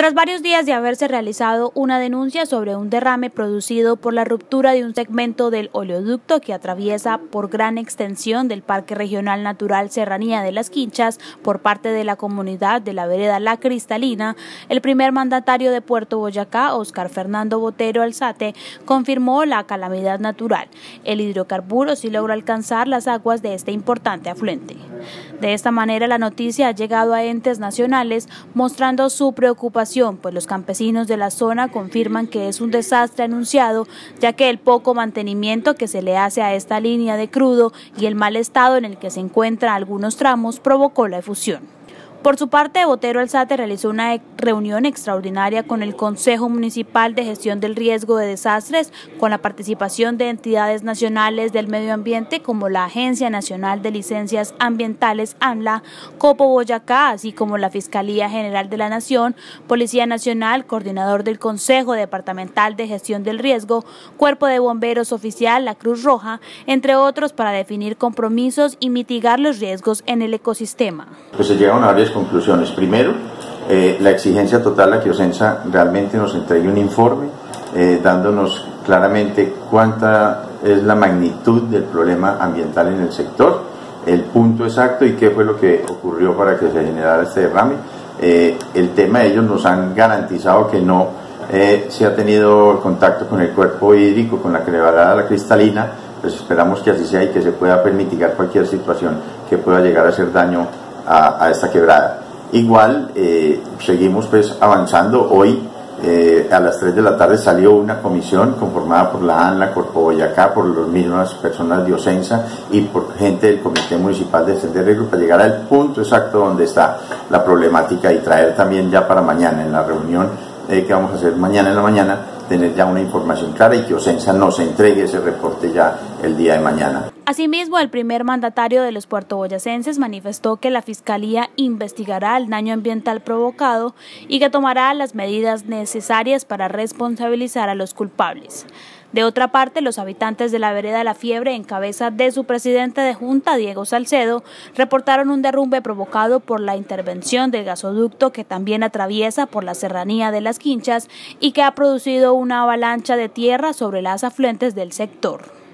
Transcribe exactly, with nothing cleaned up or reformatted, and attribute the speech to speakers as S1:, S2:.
S1: Tras varios días de haberse realizado una denuncia sobre un derrame producido por la ruptura de un segmento del oleoducto que atraviesa por gran extensión del Parque Regional Natural Serranía de las Quinchas por parte de la comunidad de la vereda La Cristalina, el primer mandatario de Puerto Boyacá, Óscar Fernando Botero Alzate, confirmó la calamidad natural. El hidrocarburo sí logró alcanzar las aguas de este importante afluente. De esta manera, la noticia ha llegado a entes nacionales mostrando su preocupación, pues los campesinos de la zona confirman que es un desastre anunciado, ya que el poco mantenimiento que se le hace a esta línea de crudo y el mal estado en el que se encuentran algunos tramos provocó la efusión. Por su parte, Botero Alzate realizó una reunión extraordinaria con el Consejo Municipal de Gestión del Riesgo de Desastres, con la participación de entidades nacionales del medio ambiente como la Agencia Nacional de Licencias Ambientales ANLA, Copo Boyacá, así como la Fiscalía General de la Nación, Policía Nacional, coordinador del Consejo Departamental de Gestión del Riesgo, Cuerpo de Bomberos Oficial, la Cruz Roja, entre otros, para definir compromisos y mitigar los riesgos en el ecosistema.
S2: Pues se llegaron a varias conclusiones. Primero, eh, la exigencia total a que Ocensa realmente nos entregue un informe eh, dándonos claramente cuánta es la magnitud del problema ambiental en el sector, el punto exacto y qué fue lo que ocurrió para que se generara este derrame. Eh, el tema, ellos nos han garantizado que no eh, se ha tenido contacto con el cuerpo hídrico, con la quebrada La Cristalina, pues esperamos que así sea y que se pueda mitigar cualquier situación que pueda llegar a hacer daño A, a esta quebrada. Igual eh, seguimos pues avanzando. Hoy eh, a las tres de la tarde salió una comisión conformada por la ANLA, Corpo Boyacá, por las mismas personas de Ocensa y por gente del Comité Municipal de Gestión de Riesgo para llegar al punto exacto donde está la problemática y traer también ya para mañana en la reunión eh, que vamos a hacer mañana en la mañana, tener ya una información clara y que Ocensa nos entregue ese reporte ya el día de mañana.
S1: Asimismo, el primer mandatario de los puertoboyacenses manifestó que la Fiscalía investigará el daño ambiental provocado y que tomará las medidas necesarias para responsabilizar a los culpables. De otra parte, los habitantes de la vereda La Fiebre, en cabeza de su presidente de Junta, Diego Salcedo, reportaron un derrumbe provocado por la intervención del gasoducto que también atraviesa por la serranía de las Quinchas y que ha producido una avalancha de tierra sobre las afluentes del sector.